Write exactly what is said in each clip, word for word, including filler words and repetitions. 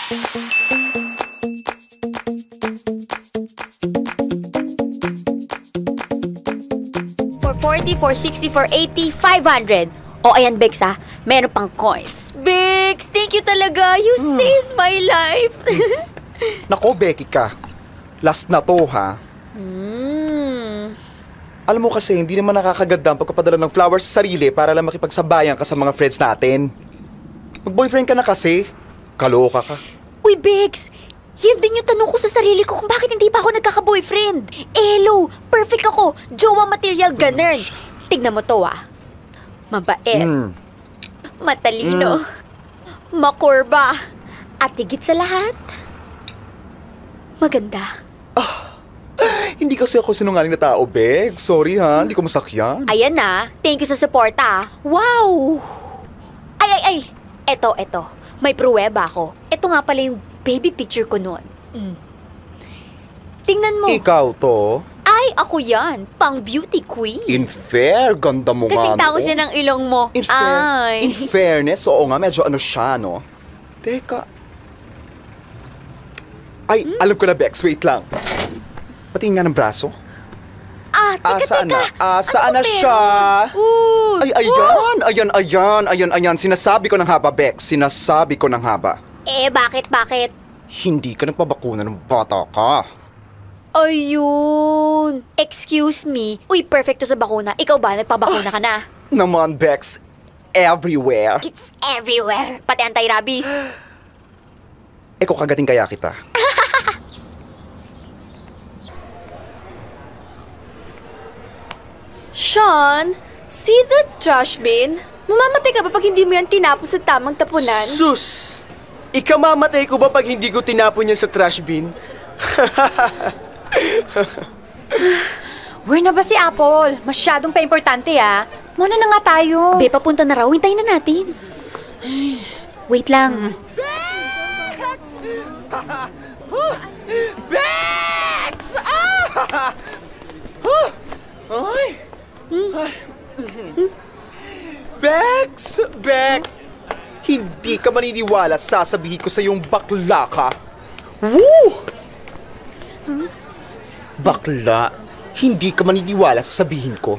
four forty, four sixty, four eighty, five hundred. O, ayan, Bex, ha? Meron pang coins. Bex, thank you talaga. You hmm. saved my life. Nako, Becky ka. Last na to, ha? Hmm. Alam mo kasi, hindi naman nakakaganda ang pagpapadala ng flowers sa sarili para lang makipagsabayan ka sa mga friends natin. Mag-boyfriend ka na kasi. Kaloka ka. Uy, Bex! Yan din yung tanong ko sa sarili ko kung bakit hindi pa ako nagkaka-boyfriend. Eh, hello! Perfect ako! Jowa material ganern. Tignan mo to, ah. Mabait. Mm. Matalino. Mm. Makurba. At higit sa lahat, maganda. Ah, hindi kasi ako sinungaling na tao, Beg. Sorry, ha? Hindi ko masakyan. Ayan na. Thank you sa support, ah. Wow! Ay, ay, ay! Eto, eto. May pruweba ako. Ito nga pala yung baby picture ko noon. Mm. Tingnan mo. Ikaw to? Ay, ako yan. Pang beauty queen. In fair, ganda mo nga. Kasing tao siya ng ilong mo. In, fair, in fairness, oo nga, medyo ano siya, no? Teka. Ay, hmm? alam ko na, Bex. Wait lang. Patingin nga ng braso. Ah, teka, ah, saan teka. Na? Ah, saan ano na siya? Ooh. Ay, ayan. Ayan, ayan, ayan, ayan. Sinasabi ko ng haba, Bex. Sinasabi ko ng haba. Eh, bakit, bakit? Hindi ka nagpabakuna ng bata ka. Ayun. Excuse me. Uy, perfecto sa bakuna. Ikaw ba, nagpabakuna ka na? Naman, Bex. Everywhere. It's everywhere. Pati anti-rabies. Eh, kung kagating kaya kita. Sean, see the trash bin? Mamamatay ka ba pag hindi mo yan tinapon sa tamang tapunan? Sus! Ikamamatay ko ba pag hindi ko tinapon yan sa trash bin? Where na ba si Apple? Masyadong pa-importante, ah. Muna na nga tayo. Be, papunta na raw. Hintayin na natin. Wait lang. Bex! Bex! Ah! Ay! Bex! Bex! Hindi ka maniniwala, sasabihin ko sa iyong bakla ka. Woo! Hmm? Bakla, hindi ka maniniwala sa sasabihin ko.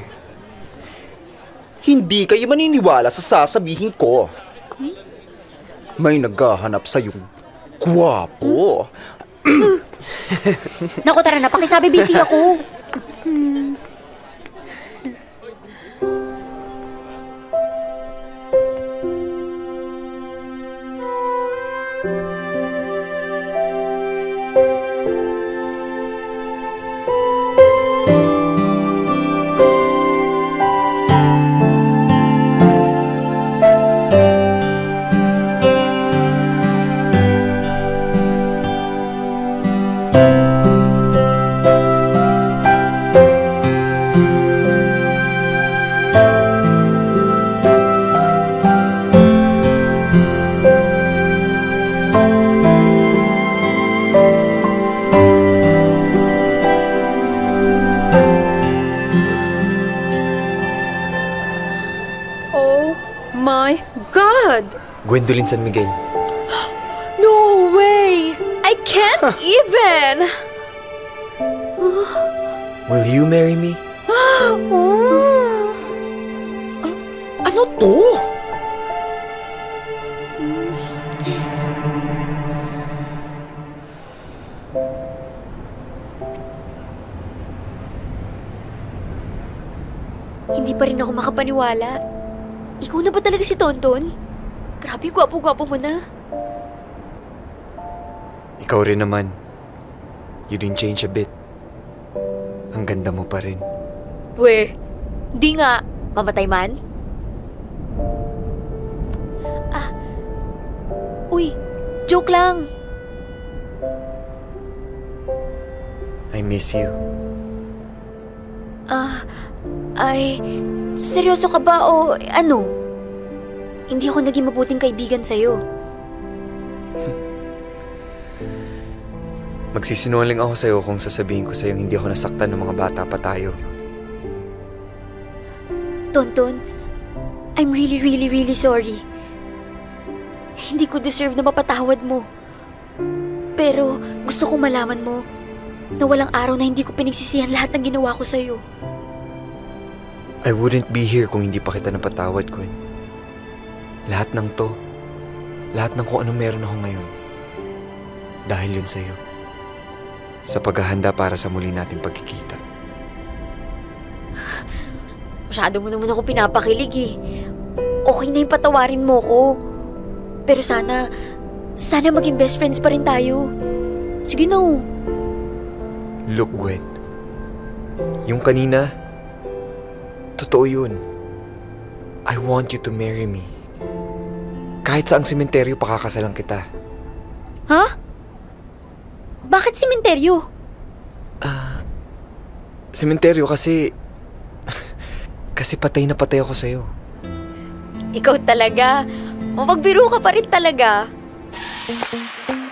Hindi kayo maniniwala sa sasabihin ko. May naghahanap sa iyong gwapo. Naku, tara na, pakisabi busy ako. Gwendolyn San Miguel. No way! I can't huh. even! Will you marry me? oh. A- ano to? Hindi pa rin ako makapaniwala. Ikaw na ba talaga si Tonton? Grabe, gwapo-gwapo mo na. Ikaw rin naman. You didn't change a bit. Ang ganda mo pa rin. We, di nga. Mamatay man? Ah, uy, joke lang. I miss you. Ah, ay, seryoso ka ba o ano? Hindi ako naging mabuting kaibigan sa'yo. Magsisinungaling ako sa'yo kung sasabihin ko sa'yo hindi ako nasaktan ng mga bata pa tayo. Tonton, I'm really, really, really sorry. Hindi ko deserve na mapatawad mo. Pero gusto kong malaman mo na walang araw na hindi ko pinagsisihan lahat ng ginawa ko sa'yo. I wouldn't be here kung hindi pa kita napatawad, Gwen. Lahat ng to, lahat ng kung anong meron ako ngayon, dahil yun sa'yo. Sa paghahanda para sa muli nating pagkikita. Masyado mo naman ako pinapakilig eh. Okay na yung patawarin mo ko. Pero sana, sana maging best friends pa rin tayo. Sige na. Look, Gwen. Yung kanina, totoo yun. I want you to marry me. Kahit saang sementeryo pakakasalan kita. Ha? Bakit sementeryo? Ah, uh, sementeryo kasi... kasi patay na patay ako sa'yo. Ikaw talaga. Magbiro ka pa rin talaga.